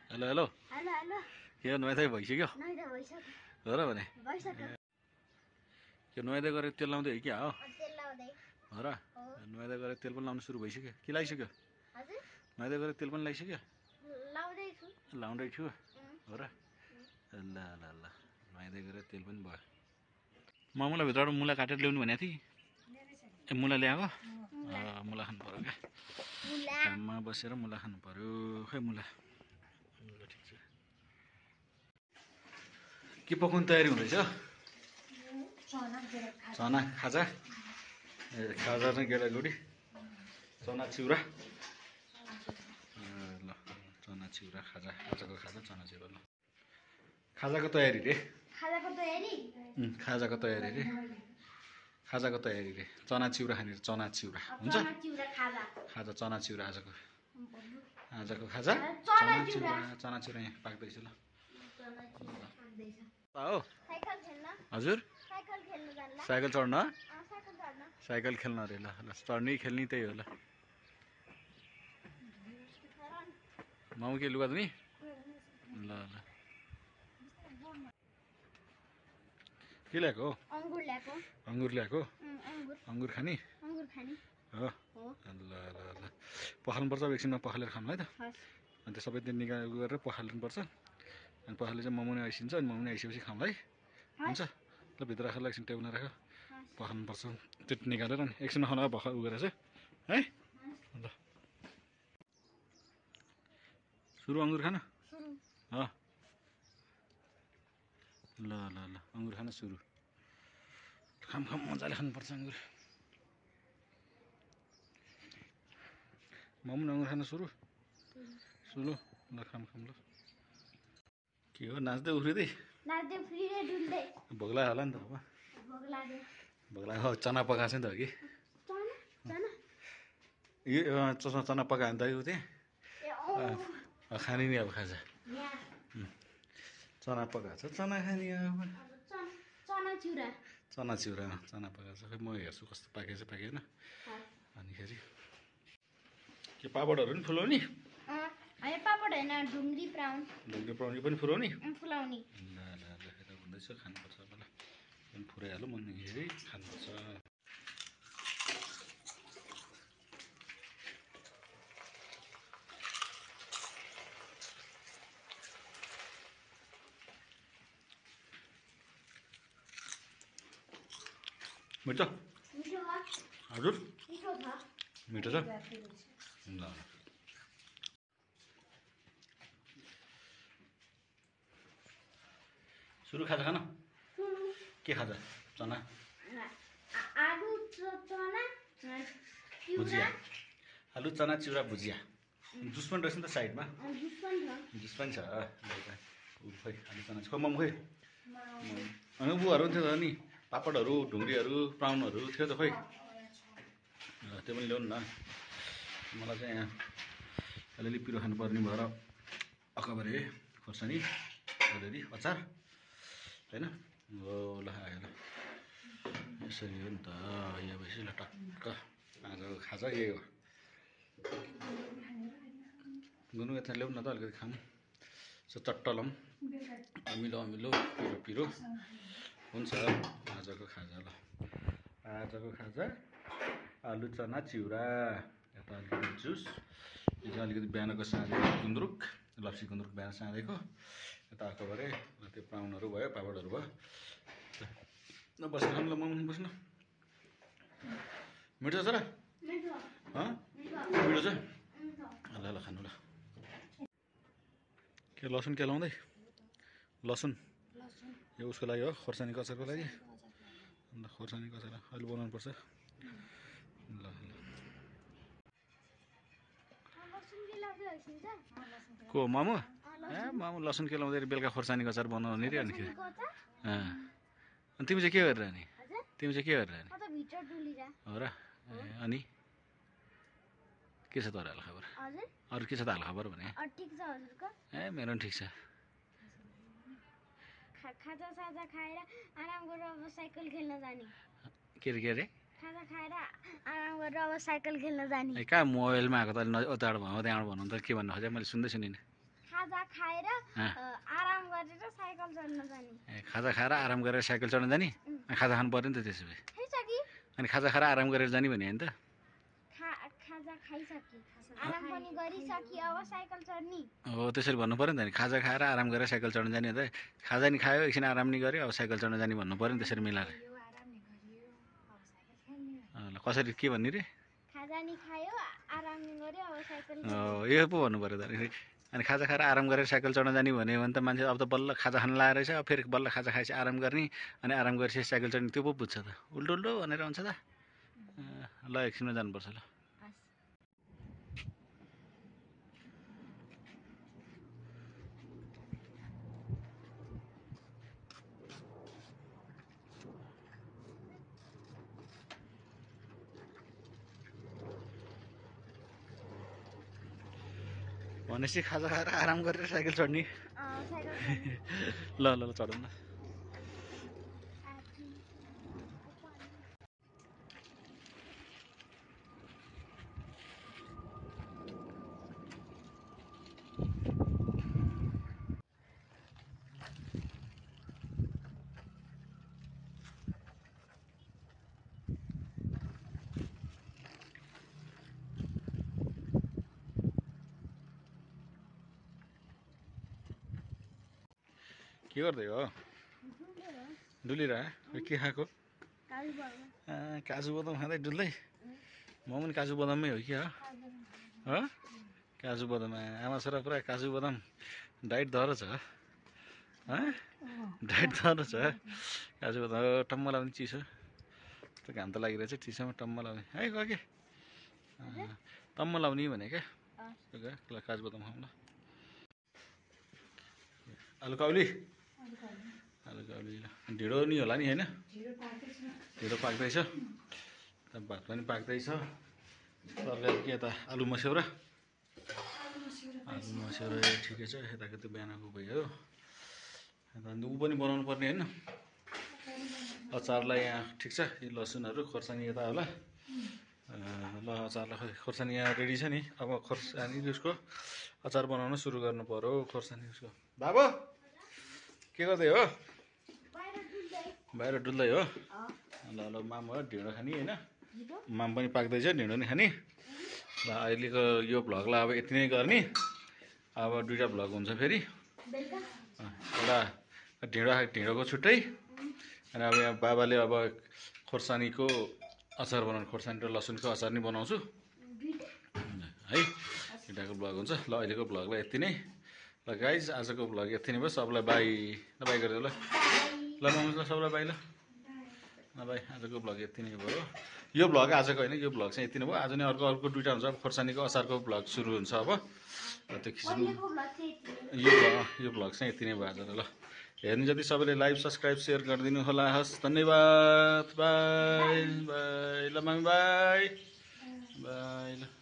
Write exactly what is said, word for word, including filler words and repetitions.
Hello hello hello hello के नुहाइधुवाइ भइसक्यो नुहाइधुवाइ भइसक्यो हो र भने भइसक्यो के नुहाइधुवाइ गरेर तेल लाउँदै हो कि हो तेल लाउँदै हो र नुहाइधुवाइ गरेर तेल पनि लाउनु सुरु भइसक्यो कि लागिसक्यो हजुर नुहाइधुवाइ गरेर तेल पनि लागिसक्यो लाउँदै छु लाउँदै छु हो र ल ल ल नुहाइधुवाइ गरेर तेल पनि भयो म मुला भित्रबाट मुला काटेर ल्याउनु भनेको थिएँ ए मुला ल्याएको मुला खानु पर्यो क्या काममा बसेर मुला खानु पर्यो खै मुला ल ठिक छ के पकाउनु तयारी हुँदैछ चना खाजा ए खाजा चाहिँ गेडागुडी चना चिउरा ल चना चिउरा खाजा आजको खाजा चना चिउरा ल खाजाको तयारी रे खाजाको तयारी खाजाको तयारी रे खाजाको तयारी रे चना चिउरा खाने चना चिउरा हुन्छ चना चिउरा खाजा खाजा चना चिउरा आजको आजको खाजा चना चना चिउरा चना चिउरा यहाँ पाक्दैछ ल हो साइकल खेल्न हजुर साइकल खेल्न जान्ला साइकल चढ्न साइकल चढ्न साइकल खेल्न अरे ल ल चढ्ने खेल्ने त्यही हो ल माउ के लुगा धुने ल ल के ल्याएको अङ्गुर ल्याएको अङ्गुर ल्याएको अङ्गुर अङ्गुर खाने अङ्गुर खाने हो ल ल ल पखाल्नुपर्छ अब एकछिनमा पखालेर खानु है त अन्त सबै त्यो निका गरेर पखाल्नुपर्छ अनि पखाले चाहिँ मोमो नै आइसिन्छ अनि मोमो नै आइसकेपछि खाउँला है हुन्छ ल भित्र राखेर एकछिन टेबलमा राख पखाल्नुपर्छ त्यो निकालेर नि एकछिनमा खानु भर्खर उ गरेर चाहिँ है ल सुरु अङ्गुर खान हो ल ल ल अङ्गुर खान सुरु खाम खाम मजाले खानुपर्छ अङ्गुर मोमो अङ्गुर खान सुरु सुरु ल खाम खाम ल के हो नाच्दै उफ्रिँदै नाच्दै उफ्रिँदै डुल्दै भोक लाग्यो होला नि त अब भोक लाग्यो भोक लाग्यो चना पकाएको छ नि त कि चना चना यो चना चना पकायो भने त यो त्यहाँ ए खाने नि अब खाजा यहाँ चना पकाएको छ चना खाने अब चना चना चिउरा चना चिउरा चना पकाएको छ खै म हेर्छु कस्तो पाकेछ पाकेन अनिखेरि के पापडहरू पनि फुलाउने होइन पापड होइन ढुङ्ग्री प्राउन ढुङ्ग्री प्राउनी पनि फुलाउने फुलाउने ल ल ल यता हुँदैछ खानुपर्छ अब ल पनि फुराइहाल्यो मनखेरि खानुपर्छ मिठो मिठो हजुर मिठो छ मिठो छ ल सुरु खाजा खान के खाजा चना आलु चना भुजिया आलु चना चिउरा भुजिया जुस पनि रहेछ नि त साइडमा जुस पनि छ जुस पनि छ ऊ खोइ आलु चना खै मोमो खोइ अनि उहरू पनि थियो त नि पापडहरू ढुङ्ग्रीहरू प्राउनहरू थियो त खोइ त्यो पनि ल्याउनु न मलाई चाहिँ यहाँ अलिअलि पिरो खानुपर्ने भएर अकबरे खोर्सानी अलिअलि अचार होइन हो ल आयो ल यसरी हो नि त यो भएपछि ल टक्क आजको खाजा यही हो गुनु यता ल्याउनु न त अलिकति खाऊँ यसो चट्ट लाउँ अमिलो अमिलो पिरो पिरो हुन्छ आजको खाजा ल आजको खाजा आलु चना चिउरा यता अलिकति जुस यो चाहिँ अलिकति बिहानको साँझेको गुन्द्रुक लप्सी गुन्द्रुक बिहान साँधेको यता अकबरे त्यो प्राउनहरू भयो पापडहरू भयो ल बस्नु खानु ल मोमो बस्नु मिठो छ र मिठो छ ल ल खानु ल के लसुन के लाउँदै लसुन यो उसको लागि हो खोर्सानी कचरको लागि अन्त खोर्सानी कचर अहिले बनाउनु पर्छ ल ल को मोमो ए मोमो लसुन के लाउँदै बेलुका खोर्सानी कचर बनाउने रे अनिखेरि अनि तिमी चाहिँ के गरेर नि तिमी चाहिँ के गरेर नि हो र अनि के छ त हाल खबर अरू के छ त हाल खबर भने ए मेरो पनि ठिक छ खाजा साजा खाएर आराम गरेर अब साइकल खेल्न जाने के अरे के अरे खाजा खाएर आराम गरेर अब साइकल खेल्न जाने कहाँ मोबाइलमा आएको त उताबाट भन्नु त्यहाँबाट भन्नु त के भन्नु खोजेँ मैले सुन्दै सुनिनँ खाजा खाजा खाएर आराम गरेर साइकल चढ्न जाने। खाजा खाएर आराम गरेर साइकल चढ्न जाने? खाजा खानु पर्यो नि त त्यसो भए। खाइसकी। अनि खाजा खाएर आराम गरेर जाने भने होइन त? खाजा खाइसकी, आराम पनि गरिसकी, अब साइकल चढ्ने। हो त्यसरी भन्नु पर्यो नि त। खाजा खाएर आराम गरेर साइकल चढ्न जाने हो त। खाजा नि खायो, एकछिन आराम नि गर्यो, अब साइकल चढ्न जाने भन्नु पर्यो नि त्यसरी मिलाएर। ल कसरी के भन्ने रे? खाजा नि खायो, आराम नि गर्यो, अब साइकल। हो यो पो भन्नु पर्यो त। अनि खाजा खाएर आराम गरेर साइकल चढ्न जाने भन्यो भने त मान्छे अब त बल्ल खाजा खान लाएर रहेछ, फेरि बल्ल खाजा खाएपछि आराम गर्ने, अनि आराम गरेपछि साइकल चढ्ने, त्यो पो बुझ्छ त। उल्टो उल्टो भनेर हुन्छ त। ल एकछिनमा जानुपर्छ ल। भनेपछि खाजा खाएर आराम गरेर साइकल चढ्ने। ल ल ल चढौँ न। के गर्दै हो? डुलिरह? के खाएको? काजु बदाम खाँदै डुल्दै? म पनि काजु बदाममै हो कि हो? काजु बदाम आमा छोरा पुरा काजु बदाम डाइट धर छ। डाइट धर छ काजु बदाम। टम्म लाउने चिसो, त्यो घाम त लागिरहेछ चिसोमा टम्म लाउने है। गयो के टम्म लाउने भने क्या। ल काजु बदाम खाउँ ल। आलु काउली, आलु काउली ढिँडो नि होला नि होइन? ढिँडो पाक्दैछ, भात पनि पाक्दैछ। तरकारी के यता आलु मस्यौरा, आलु मस्यौरा ठिकै छ। यताको त्यो बिहानको भयो। अन्त ऊ पनि बनाउनु पर्ने होइन? अचारलाई यहाँ ठिक छ। यी लसुनहरू खोर्सानी यता होला। ल अचारलाई खोइ खोर्सानी यहाँ रेडी छ नि। अब खोर्सानी उसको अचार बनाउन सुरु गर्नु पर्यो। खोर्सानी उसको बाबु के गर्दै हो? बाहिर डुल्दै हो? ल ल माम हो ढिँडो खाने होइन? माम पनि पाक्दैछ, ढिँडो नि खाने। ल अहिलेको यो भ्लगलाई अब यति नै गर्ने। अब दुईवटा भ्लग हुन्छ फेरि। एउटा ढिँडो ढिँडोको छुट्टै, अनि अब यहाँ बाबाले अब खोर्सानीको अचार बनाउनु, खोर्सानी र लसुनको अचार नि बनाउँछु है। दुईवटाको भ्लग हुन्छ। ल अहिलेको भ्लगलाई यति नै। ल गाइज आजको भ्लग यति नै भयो। सबलाई बाई ल बाई गरिदियो ल। ल भन्नुहोस् ल सबलाई बाई ल। ल बाई आजको भ्लग यति नै भयो। यो भ्लग आजको होइन, यो भ्लग चाहिँ यति नै भयो। आज नै अर्को अर्को दुईवटा हुन्छ। अब खोर्सानीको अचारको भ्लग सुरु हुन्छ अब। त्यो खिच्नु यो यो भ्लग चाहिँ यति नै भयो आज ल। हेर्नु जति सबैले लाइक सब्सक्राइब सेयर गरिदिनु होला। हस् धन्यवाद। बाई बाई ल मामी बाई बाई ल।